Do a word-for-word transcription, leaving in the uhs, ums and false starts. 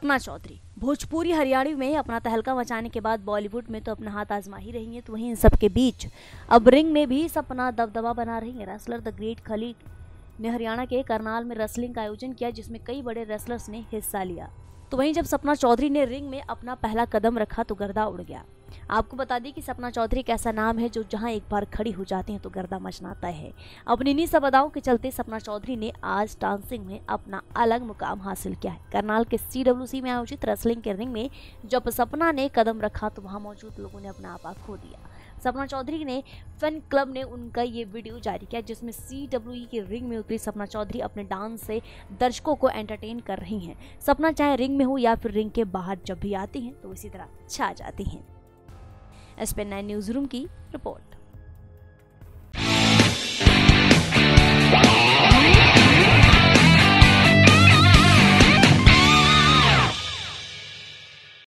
सपना चौधरी भोजपुरी हरियाणवी में अपना तहलका मचाने के बाद बॉलीवुड में तो अपना हाथ आजमा ही रही हैं, तो वहीं इन सब के बीच अब रिंग में भी सपना दबदबा बना रही है। रेसलर द ग्रेट खली ने हरियाणा के करनाल में रेसलिंग का आयोजन किया, जिसमें कई बड़े रेसलर्स ने हिस्सा लिया। तो वहीं जब सपना चौधरी ने रिंग में अपना पहला कदम रखा तो गर्दा उड़ गया। आपको बता दें कि सपना चौधरी एक ऐसा नाम है जो जहां एक बार खड़ी हो जाती हैं तो गर्दा मचनाता है। अपनी इन्हीं सब अदाओं के चलते सपना चौधरी ने आज डांसिंग में अपना अलग मुकाम हासिल किया है। करनाल के सी डब्ल्यू सी में आयोजित रेसलिंग के रिंग में जब सपना ने कदम रखा तो वहां मौजूद लोगों ने अपना आपा खो दिया। सपना चौधरी ने फैन क्लब ने उनका ये वीडियो जारी किया, जिसमें सी डब्ल्यू ई के रिंग में उतरी सपना चौधरी अपने डांस से दर्शकों को एंटरटेन कर रही हैं। सपना चाहे रिंग में हो या फिर रिंग के बाहर जब भी आती हैं तो इसी तरह छा जाती हैं। एस पे नाइन न्यूज रूम की रिपोर्ट।